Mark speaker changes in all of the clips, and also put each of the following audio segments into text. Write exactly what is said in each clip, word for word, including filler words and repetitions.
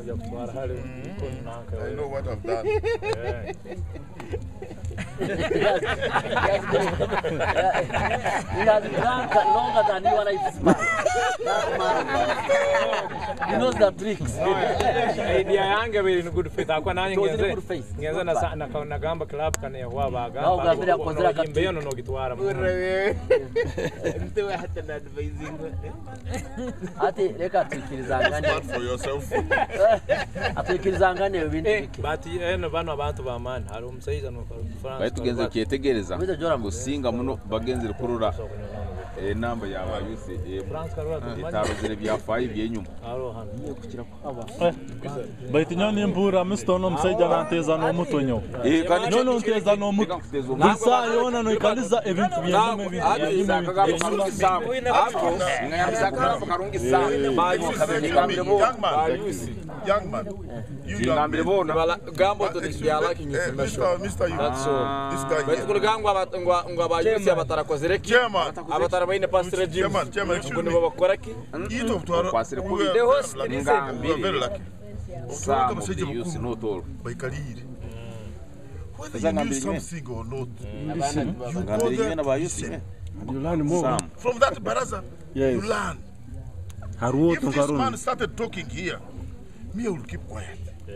Speaker 1: I know what I've done.
Speaker 2: He has drunk longer than you and I smile. He knows the tricks.
Speaker 3: Idea yangu very good faith. Akwa nani ngeze. Ngeze na sana na gamba club kana huwa baga.
Speaker 2: Au gambira konzera
Speaker 3: kati. Mbeyo no gitwara.
Speaker 4: Mtewe hata na advising.
Speaker 2: Ati leka tikilizangane.
Speaker 1: For yourself.
Speaker 2: Atikilizangane ibintu bike.
Speaker 3: But eno bano abantu ba man. Hari umusayiza no France.
Speaker 5: Bayitugenze kietegereza. Gusinga muno bagenze kurura eh namba ya bayusi eh
Speaker 3: France karura.
Speaker 5: Itarozere bya five yenyuma.
Speaker 3: Aro hano.
Speaker 6: Kukira aba. Bayitinyoni mbura mistono msajja nanteza no mutonyo.
Speaker 5: Eh kandi
Speaker 6: nono nteza no muto. Bisa yona no ikaliza ebintu byenyuma ebintu.
Speaker 5: Ati sakaga karungi samu. Ako ngayamsaka karungi samu. Bayusi.
Speaker 1: Young man. You
Speaker 5: young man.
Speaker 3: Gambo to the like in
Speaker 1: Mister Mister you.
Speaker 3: That's all.
Speaker 1: This guy.
Speaker 3: But kulugangwa ngwa ngwa bayusi abatarakozereki. Abatara baine pastor Jim.
Speaker 1: Chairman, chairman.
Speaker 3: Kuno babakoraki.
Speaker 1: Eat of Toro.
Speaker 5: Kwasire kuri
Speaker 3: The host
Speaker 1: Very lucky.
Speaker 5: Samu bayusi no tolo.
Speaker 1: Baikaliri. Whether you knew something or not, you go there
Speaker 5: to listen.
Speaker 6: You learn more.
Speaker 1: From that baraza,
Speaker 6: yes.
Speaker 1: You learn. If this man started talking here, me I will keep quiet.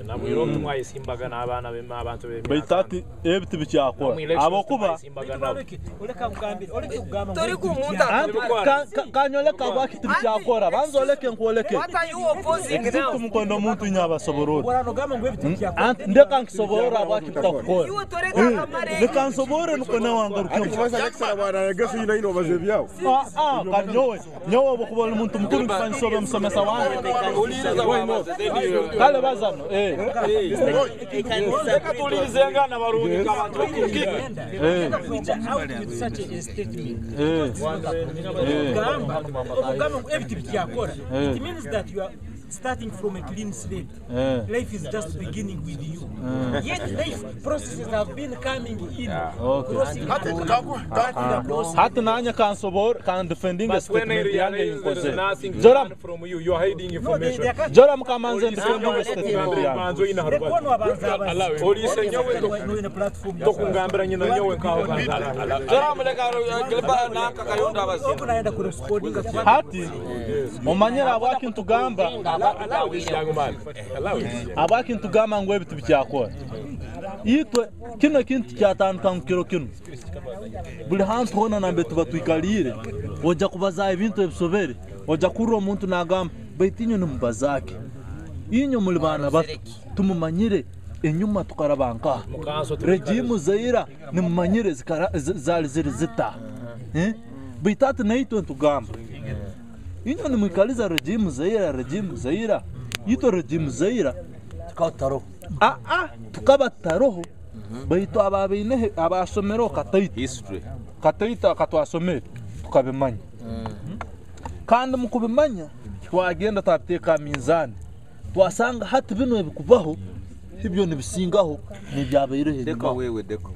Speaker 6: Baitati ebiti bicyakora abokuba
Speaker 4: ureka kugambira ureke kugamba tori kumunda
Speaker 6: kanyoleka bakiti bicyakora banzoleke nkoleke
Speaker 4: what are you opposing now
Speaker 6: tumukondo muntu nyaba soborora
Speaker 4: urano gamba ngo ebiti bicyakora
Speaker 6: ndeka nkisoborora bakitakora
Speaker 4: you toreka amare
Speaker 6: ndeka nsobore nuko nawangaruke
Speaker 7: kubaza lecture bana yagese yina ino baze byao
Speaker 6: ah ah kanyowe nyowe bokuba umuntu mukuru bifansobe musomesa wange kale bazano eh
Speaker 3: Tulizenga na barundi kabantu
Speaker 4: such a statement. It means that you are starting from a clean slate. Uh, life is just beginning with you. Uh, Yet life processes have been coming in.
Speaker 6: Yeah. Okay. Hata nanya kan sobor kan defending a statement yange inkoze.
Speaker 3: Joram from you, you are hiding information.
Speaker 6: Joram kamanze defending a statement yange.
Speaker 3: Police nyowe
Speaker 4: no in a platform.
Speaker 3: Tokungambira nyina nyowe kawo.
Speaker 5: Joram le karo gleba na kakayonda basi.
Speaker 4: Okunaenda ku responding.
Speaker 6: Hati omanyera abaki ntugamba abaki ntugamba ngo ebitu byakora yitwe kino kintu cyatandukanye kiro kino buli hantu hona nambe tuba twikalire oja kubaza ibintu ebisobere oja kuro muntu nagamba baitinyo numbazake inyo muri bana bato tumumanyire enyuma tukarabanka regimu zaira nimumanyire zikara zali ziri zita eh baitatu naito ntugamba inyo ni mwikaliza regimu zaira regimu zaira yito regimu zaira
Speaker 2: tukataro
Speaker 6: ah ah tukabataro baito ababine abasomero kataita
Speaker 5: history
Speaker 6: kataita katwasomero tukabimanya kandi mukubimanya twagenda tateka minzani twasanga hati bino bikubaho ibyo nibisingaho ni byabayire
Speaker 5: deka wewe deko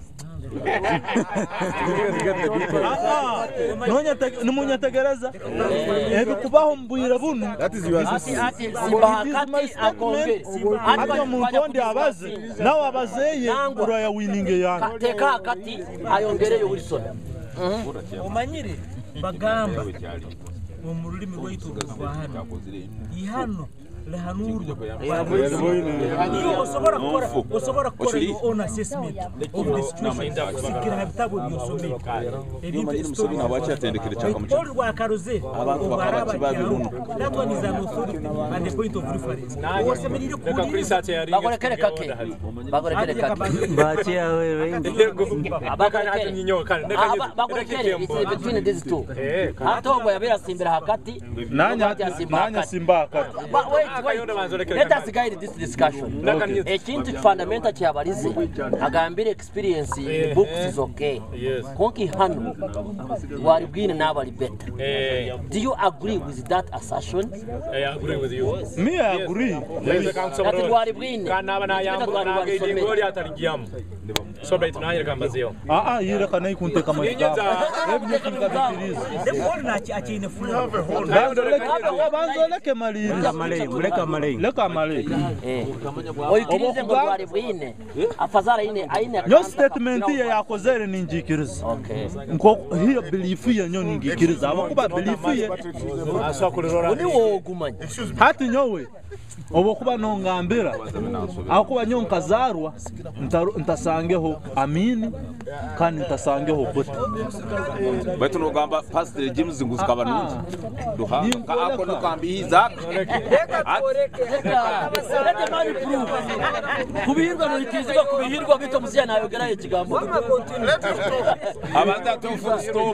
Speaker 6: nonya numunya tegereza ebi kubaho mbuyira bunu
Speaker 2: ati ati sibakati akonge
Speaker 6: ati omuntu abaze nawe abazeye uraya wininge yange
Speaker 2: teka akati ayongereye Wilson
Speaker 4: umanyire bagamba mu rurimi rw'ito rwahano ihano lehanurwa iyo usobora gukora usobora gukora your own assessment of the situation sikira habitabo byosomeye ebintu story
Speaker 5: nabacha tendekere chaka mucho
Speaker 4: all wa karoze
Speaker 5: abantu bakabati babiruno
Speaker 4: that one is an authority and the point of reference
Speaker 3: wasemerire ko research yari
Speaker 2: bakorekere kake bakorekere kake
Speaker 8: bache wewe
Speaker 2: abakana nyinyoka bakorekere between these two hatombo yabera simbira hakati
Speaker 6: nanya nanya simba hakati
Speaker 2: let us guide this discussion. A kintu fundamental cyabarize agambire experience in books is okay. Konki hano wari bwine nabari better. Do you agree with that assertion?
Speaker 3: I agree with you.
Speaker 6: Me I agree.
Speaker 2: That wari bwine
Speaker 3: kana bana yambo na gidi ngori atarigiam. So bait na yira kambazio.
Speaker 6: Ah ah yira kana ikunte kama
Speaker 3: yinza
Speaker 6: ebyo kingabiriza.
Speaker 4: The whole na chi achine full.
Speaker 6: Banzo leke maliri.
Speaker 8: leka malei
Speaker 6: leka malei
Speaker 2: eh oyikirize ngo twari bwine afazara ine aine
Speaker 6: yo statement ye yakozere ninjikiriza
Speaker 2: okay
Speaker 6: nko hiyo belief ye nyo ningikiriza abakuba belief ye
Speaker 3: aswa kulirora
Speaker 2: uni wo gumanya
Speaker 6: hati nyowe obo kuba nongambira akuba nyo nkazarwa ntasangeho amini kandi ntasangeho kote
Speaker 5: baitu nogamba pastor James nguzika banunzi duha ka ako nukambihiza
Speaker 2: ate mari proof kubihirwa no ikizwa kubihirwa bito muzya nayo garaye kigambo
Speaker 5: abanda to full stop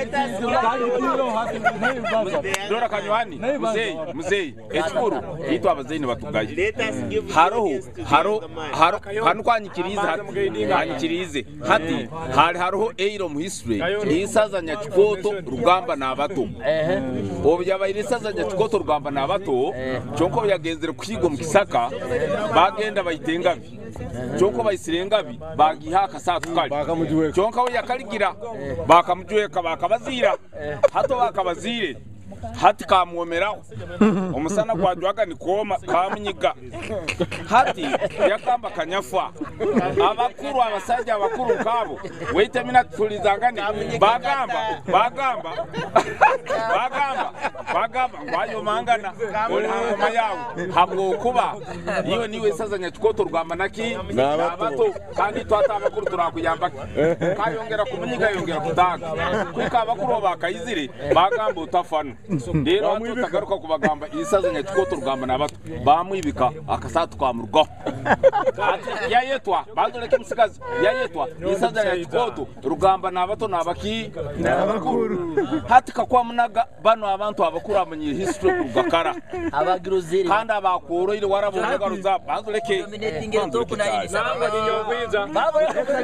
Speaker 5: dora kanywani muzei muzei ekuru yitwa abazaini batugaye haro haro haro kanu kwanyikiriza kwanyikirize hati hari haro eiro mu history isazanya chikoto rugamba nabato ehe obya bayisazanya chikoto rugamba nabato cyonko byagenzere kwigo mu kisaka bagenda bayitengabi cyonko bayisirengabi bagihaka satukali cyonko we yakaligira bakamujueka bakabazira hato bakabazire hati kamwomeraho umusana kwajwaga ni koma kamunyiga hati yakamba kanyafa abakuru abasajja abakuru kabo wait mina tulizangane bagamba bagamba bagamba bagamba ngwayo mangana oli hangoma yawo habwo kuba iyo niwe sazanya chikoto rwamba naki nabato kandi twata abakuru turakuyamba kayongera kumunyiga yongera kutaga kwika abakuru bakayizire bagamba utafana rero tutagaruka kubagamba isazanya chikoto rugamba nabato bamwibika akasatu kwamurgo ati yayetwa bandoleke musikazi yayetwa isazanya chikoto rugamba nabato nabaki nabakuru hati kakwa munaga bano abantu abakuru amanyire history kugakara
Speaker 2: abagiruziri
Speaker 6: kandi abakoro ile warabona garuza bandoleke
Speaker 2: toko na ini
Speaker 3: nanga nyongwiza
Speaker 2: baba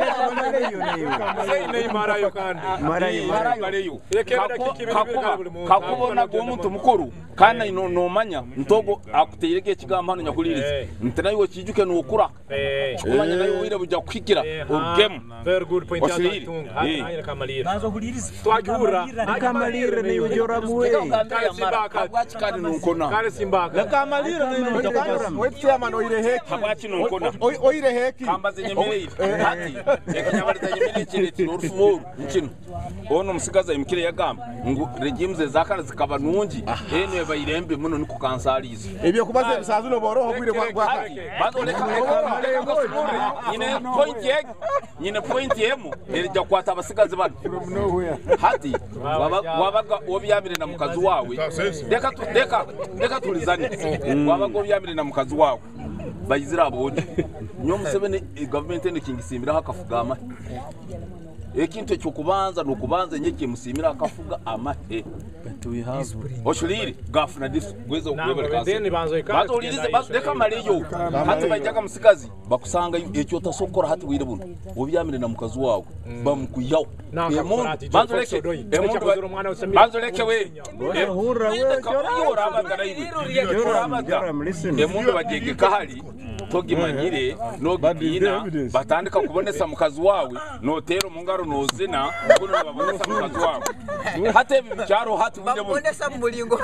Speaker 3: sai nei marayo kandi
Speaker 6: marayo marayo
Speaker 3: kakubona
Speaker 5: umuntu mukuru kandi no nomanya ntogo akuteirege kigamba hano nyakulirize ntena yo kijuke no ukura kumanya nayo wire bujya kwikira game
Speaker 3: very good point ya tunga hana kamalira
Speaker 4: nazo huliriza
Speaker 3: twagura
Speaker 8: kamalira ni ujora muwe
Speaker 5: habwachi kandi nunkona
Speaker 3: kale simbaka
Speaker 6: la kamalira ni ujora
Speaker 7: wetse amano ire heki
Speaker 5: habwachi nunkona
Speaker 7: oire heki
Speaker 5: kamba zenyemereye hati ekanyabariza nyemereye kire tinurufumo nkino ono musigaza imikire yagamba ngo regimes zakana zikaba nungi ene bayirembe muno niko kansarizo
Speaker 7: ebyo kubaze bisazu no boroho bwire kwa kwa
Speaker 5: badoleka nyine point ye nyine point yemu erija kwata abasigazi bano hati wabaga obyamire na mukazi wawe deka deka deka tulizane wabaga obyamire na mukazi wawe bayizira aboje nyo musebene government ene kingisimbira hakafugama ekintu cyo kubanza no kubanza nyeke musimira akafuga amahe oshuliri gafuna difu gwezo kwebera bato ulirize bato deka maleyo hati bajyaga musikazi bakusanga ekyo tasokora hati wire buno obyamire na mukazi wawe bamukuyaho emuntu banzo leke emuntu banzo leke we
Speaker 8: hurra we
Speaker 5: yora abagara ibi yora abagara emuntu bagege kahali togimanyire no gidina batandika kubonesa mukazi wawe no tero mungaro no zina kuno babonesa mukazi wawe hate bicharo hati buje
Speaker 9: babonesa mulingo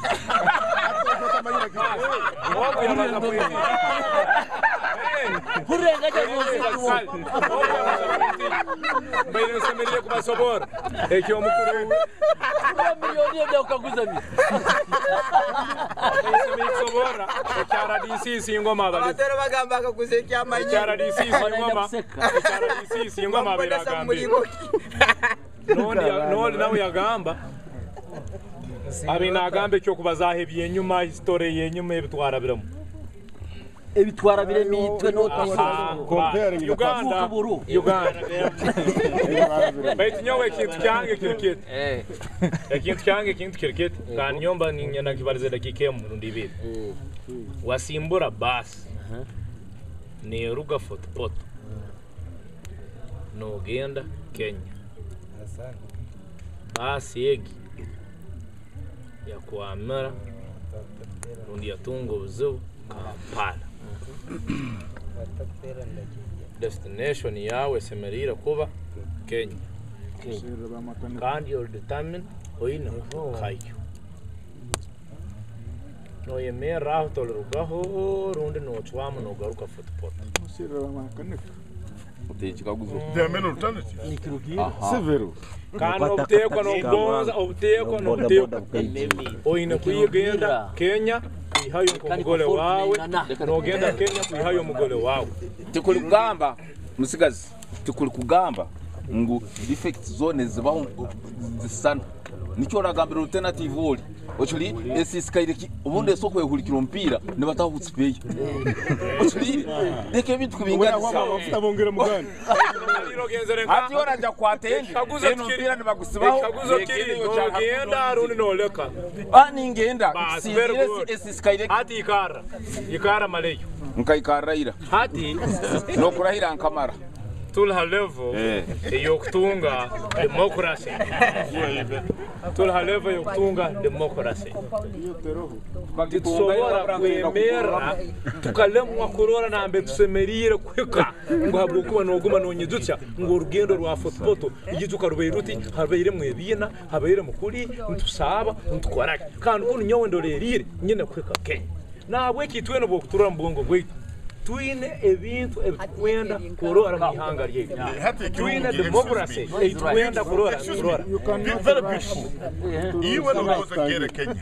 Speaker 2: kurenga jamuzi
Speaker 3: mbere semerie kubasobora ekyo mukuru
Speaker 2: milioni ya ukaguza mi
Speaker 3: semerie kusobora cyara D C singoma bale
Speaker 9: abatero bagamba akaguze cyamanye
Speaker 3: cyara D C singoma cyara D C singoma bale agambe none none nawe yagamba abina agambe cyo kubazahe byenyuma history yenyuma ebitwara biramo
Speaker 2: ebitwara bire mitwe no
Speaker 7: comparing
Speaker 3: Uganda Uganda bait nyowe kintu cyange cricket eh ekintu cyange kintu cricket kandi nyomba ninyana kibarize dakike mu rundi bire wasimbura bas ne ruga footpot no genda Kenya basi yegi ya kuamara rundi yatungo uzo Kampala destination yawe semerira kuba Kenya kandi you're determined oina kayo no yemera aho tolerugaho rundi no chwamu no garuka football
Speaker 1: There are many alternatives.
Speaker 7: Severo.
Speaker 3: Kana utekwa no bonza utekwa no utekwa oine kuyigenda Kenya ihayo umugole wawe no genda Kenya ihayo umugole wawe
Speaker 5: tikuli kugamba musigazi tikuli kugamba ngo defect zone zibaho zisana nicho ragambira alternative oli ochuli esi skyreki ubundi soko yehurikira umpira ne batahutse ochuli deke bintu kubingana
Speaker 7: amafuta bongera mugani
Speaker 5: ati ora nja kwatende eno mpira ne bagusibaho
Speaker 3: kaguzo kiri no genda rundi no leka
Speaker 5: ani ngenda esi skyreki
Speaker 3: ati ikara ikara maleyo
Speaker 5: nkaikaraira
Speaker 3: hati
Speaker 5: no kurahira nkamara
Speaker 3: tulha level yokutunga democracy tulha level yokutunga democracy tishobora kwemera tukalemwa kurora nambe tusemerire kweka ngo habwo kuba no guma no nyidutya ngo urugendo rwa football igituka ruberuti habeire mwebina habeire mukuri ntusaba ntukora kandi ukuntu nyowe ndorerire nyine kweka Kenya nabwe kitwene bwo kutura mbongo gwe twine ebintu ebikwenda kurora mihanga rye twine democracy ebikwenda kurora kurora
Speaker 1: Very beautiful. You when I was a Kenya.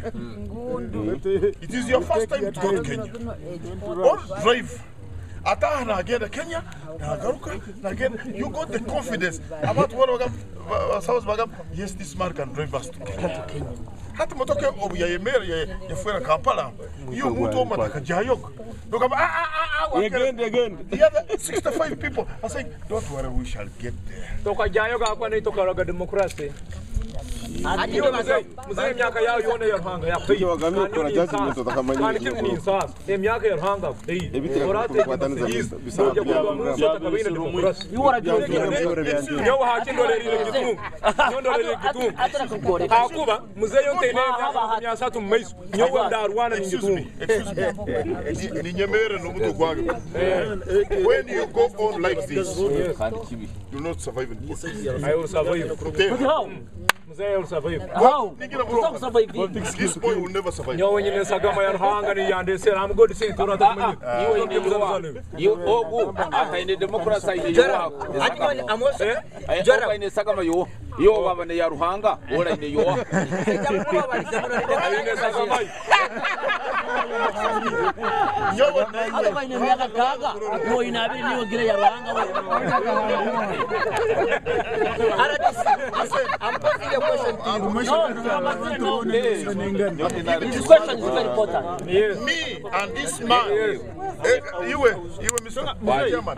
Speaker 1: It is your first time to go to Kenya. Or drive. Ata na agenda Kenya, na garuka, na agenda. You got the confidence about what bagam, South bagam. Yes, this man can drive us to Kenya. Hata motoke obu ya yemere ya ya fuera Kampala. You mtu oma takajayok. Look ah ah ah
Speaker 7: again again.
Speaker 1: The other sixty-five people are saying, don't worry, we shall get there.
Speaker 3: Tokajayok akwa ni tokaraga democracy. Adiyo mzee, mzee miaka yao yone ya hanga ya pei.
Speaker 7: Wagamia kuna judgment utakamanya.
Speaker 3: Kani kitu ni sasa. E miaka ya hanga pei. Orate bisa bisa kwa mwanzo atakabina democracy.
Speaker 2: Iwara jojo.
Speaker 3: Yo hakindo le ile kitu. Nyondo le kitu.
Speaker 2: Atara kukore.
Speaker 3: Akuba mzee yonte ne ya satu maisu. Nyowe ndarwana ni kitu.
Speaker 1: Ni nyemere no mtu kwake. When you go on like this, you not survive in politics.
Speaker 3: I will survive.
Speaker 2: How?
Speaker 3: Mzee will survive.
Speaker 2: How? Stop survive.
Speaker 1: This boy will never survive.
Speaker 3: Nyowe nyine sagama ya hanga ni yande sera am god say tora ta mwenye.
Speaker 5: Iwe ni mzee. Yo ogu ata ine democracy ine yo.
Speaker 9: Ati amoso.
Speaker 5: Jara ine sagama yo. Yo baba ne ya ruhanga ora ine yo.
Speaker 3: Ine sagama.
Speaker 1: Yo
Speaker 2: Ata kwa ine miaka kaga. No inabiri niwe gire ya ruhanga we.
Speaker 9: I'm posing a question to you.
Speaker 2: No, no, this question is very important.
Speaker 3: Yes.
Speaker 1: Me and this man. Yes. You were, you were Mister Chairman.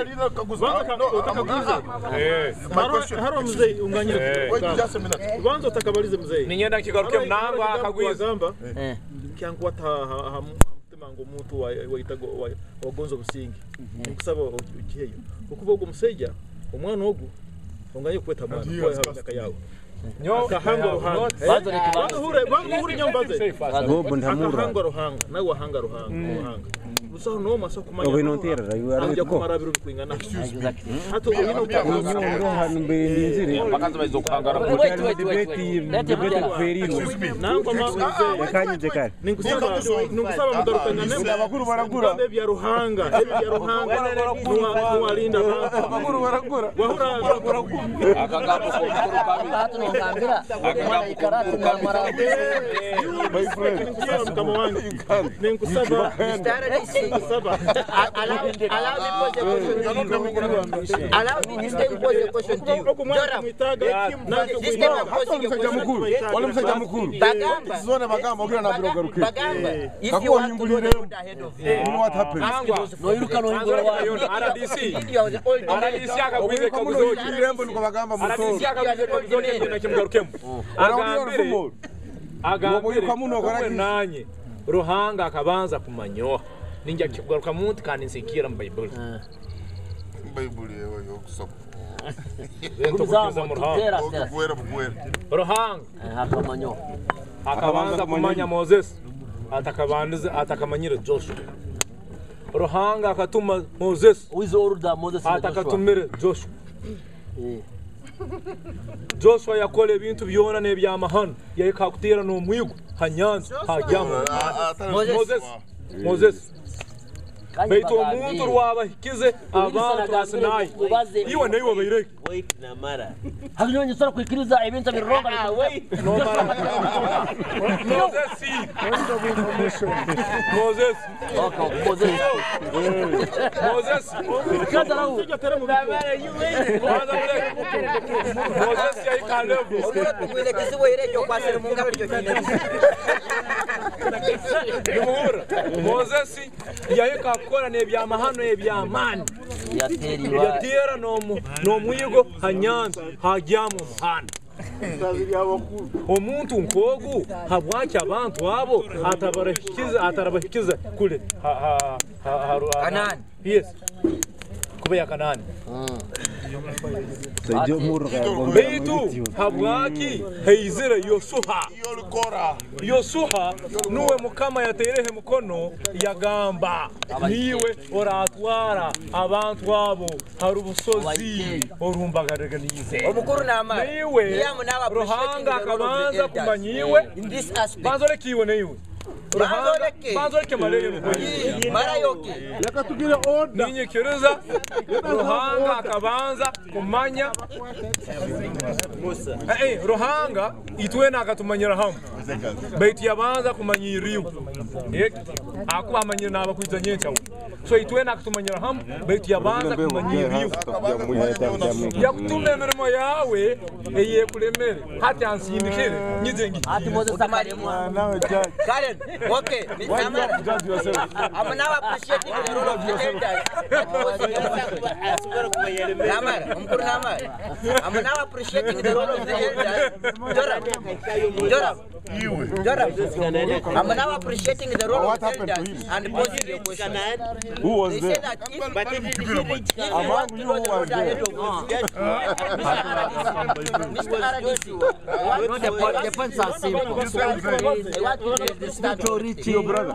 Speaker 3: Yes.
Speaker 1: My question.
Speaker 8: Haro mzee unganyire.
Speaker 1: Wait just a minute.
Speaker 8: Kwanza utakabalize mzee.
Speaker 3: Ninyenda kigaruke mnango akagwiza.
Speaker 8: Gamba. Eh. Kyangu hata hamtema ngo mutu waitago wagonzo busingi. Nikusaba ukiheyo. Ukuva ugo museja umwana ogu unganye kweta mwana kwa haka yawo.
Speaker 3: Nyo
Speaker 8: kahanga ruhanga.
Speaker 2: Bazo ni kibanza.
Speaker 8: Hure hure nyambaze.
Speaker 9: Gobo ndamura.
Speaker 8: Kahanga ruhanga na wahanga ruhanga ruhanga. Busa no maso kumanya.
Speaker 9: Obo inontera rayu ari
Speaker 8: ko marabiro kwingana. Hato ino
Speaker 9: nyoro hanu mbe ndinzire.
Speaker 5: Bakanza bazokangara.
Speaker 2: Wait, wait, wait, wait. Let him get
Speaker 8: Nango mabuze.
Speaker 9: yakanyije kare.
Speaker 8: Ninkusaba ninkusaba mugarukanya nembe.
Speaker 7: Abakuru baragura.
Speaker 8: Ebi bya ruhanga, ebi bya ruhanga. Nuwalinda
Speaker 7: Abakuru baragura.
Speaker 8: wahura
Speaker 5: Akagambo ko kabi.
Speaker 2: Hatu ngambira. Mwana ikaratu na mara.
Speaker 7: My friend.
Speaker 8: kama wangu. Ninkusaba ninkusaba.
Speaker 9: Allow me this time pose a question to you. Jora, this time I'm posing a question.
Speaker 7: Wale msaja mkuru.
Speaker 9: Bagamba.
Speaker 7: Zone bagamba ogira na biro garuke.
Speaker 9: Bagamba. If you want to know the road ahead of you.
Speaker 7: You know what happened?
Speaker 2: No iruka no ingoro wa.
Speaker 3: R D C.
Speaker 9: You are the old
Speaker 3: R D C akagwize kabuzo.
Speaker 7: Kirembo niko bagamba
Speaker 3: R D C
Speaker 7: muto.
Speaker 3: akagwize kabuzo ni kimgarukemo. Agambire. Agambire kumwe nanye. Ruhanga akabanza kumanyoha. Ninja kigaruka muntu kandi nsikira mu Bible.
Speaker 1: Bible yewe yo kusoma.
Speaker 2: Kumzamo tutera tera.
Speaker 1: Bugwera bugwera.
Speaker 3: Ruhanga
Speaker 2: Hakamanyo.
Speaker 3: akabanza kumanya Moses atakabanza atakamanyira Joshua. Ruhanga akatuma Moses
Speaker 2: Wizo order Moses
Speaker 3: atakatumire Joshua. Joshua yakole ebintu byona nebyamahano yayikakutera n'omwigo hanyanza hajyamu Moses Moses Beitu omuntu rwabahikize abantu basinayi iwe nayo bayireke
Speaker 9: wait na mara
Speaker 2: hakinyonye sora kwikiriza ebintu bironga
Speaker 9: wait
Speaker 3: no mara Moses Moses
Speaker 2: okay Moses
Speaker 3: Moses
Speaker 2: kada rahu
Speaker 3: Moses yayikalevu
Speaker 9: ngwile kisibo irejo kwasere mungalo cyo kinene
Speaker 3: Moses yayikakora nebyamahano ebyamani
Speaker 2: yateriwa
Speaker 3: yatera nomu nomwigo hanyanza hajyamu muhanda omuntu nkogu habwaki abantu abo atabarahikiza atarabahikiza kule
Speaker 9: Kanani
Speaker 3: yes kubeya Kanani Beitu habwaki heizira yosuha yosuha nuwe mukama yaterehe mukono yagamba niwe oratwara abantu abo harubusozi orumbagaraganize
Speaker 9: omukuru namara
Speaker 3: niwe ruhanga akabanza kumanyiwe banzole kiwe niwe banzole malere
Speaker 9: mara yoke
Speaker 7: yakatugire order
Speaker 3: ninyekereza ruhanga akabanza kumanya Musa eh ruhanga itwe nakatumanyira hamwe beitu yabanza kumanyiriwa eh akuba amanyira nabakwiza nyencha so itwe nakatumanyira hamwe beitu yabanza kumanyiriwa yakutume mirimo yawe eye kulemere hati ansindikire nyizengi
Speaker 2: ati Moses takaremwa
Speaker 9: Karen okay namara I'm now appreciating the role of the elders namara omukuru namara I'm now appreciating the role of the elders Joram Joram Joram I'm now appreciating the role of the elders and posing your question.
Speaker 7: Who was
Speaker 9: they
Speaker 7: there?
Speaker 9: say that if but if you want to know the road ahead of Mister Aradisi
Speaker 2: the points are simple
Speaker 9: what is the statutory
Speaker 7: Your brother.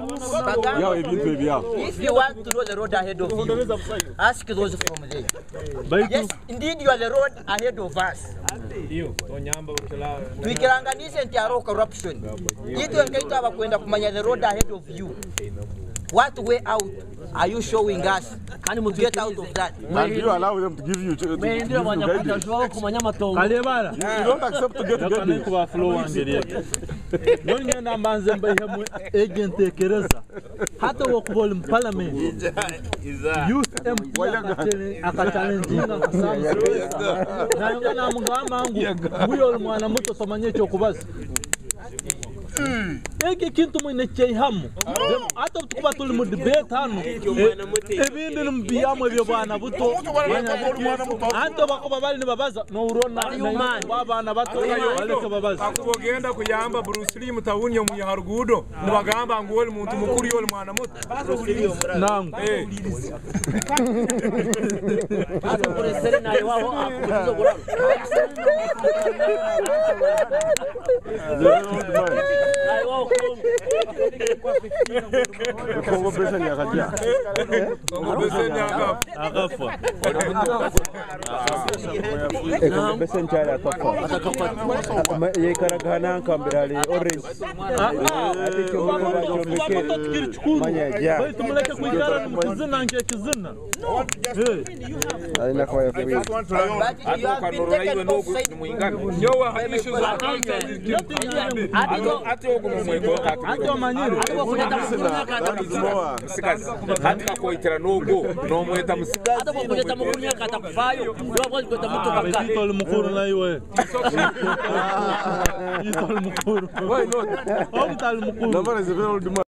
Speaker 9: if you want to know the road ahead of you ask those from there yes indeed you are the road ahead of us tuikiranganishe ntiaro corruption itu engaita abakwenda kumanya the road ahead of you what way out are you showing us can we get out of that
Speaker 7: And you allow them to give you to, to give you guidance.
Speaker 6: kalebara
Speaker 7: You don't accept to get guidance.
Speaker 6: kuba flow wangerie nonye na manzemba ihemu agent ekereza hata wakubol parliament youth M P akachallenginga kusanga na ngana mugamba ngo uyo mwana muto somanye cyo kubaza eki kintu mwine chehamu hata tukuba tuli mu debate hano ebindi nimbiyamu ebyo bana buto hata bakoba bali ne babaza no urona babana bato baleka babaza
Speaker 3: akubogenda kuyamba Bruce Lee mutawunye mu yaharugudo nibagamba ngo oli muntu mukuru yoli mwana muto
Speaker 6: nangu
Speaker 3: eh
Speaker 2: hata kuresere na iwao akubizo gura na iwao
Speaker 7: Kongo pesa ni akajia.
Speaker 3: Kongo pesa ni akafa
Speaker 6: akafa
Speaker 10: Kongo pesa nchara akafa yekaragana kambirali orange ati cyo
Speaker 6: tukiri chukuru bali tumuleke kuikara mu kizina nke kizina
Speaker 10: alina kwa free
Speaker 9: but you have been taken off side
Speaker 3: yowa hanisho za kanga
Speaker 5: ati ogo mumwego
Speaker 6: ati amanyire
Speaker 5: hati koitera nogo nomweta musikazi
Speaker 2: hata kuleta mukuru nyaka atakufayo ndio bali kuleta mtu kaka
Speaker 6: itol mukuru na iwe itol mukuru why not how itol mukuru
Speaker 7: Number is very old.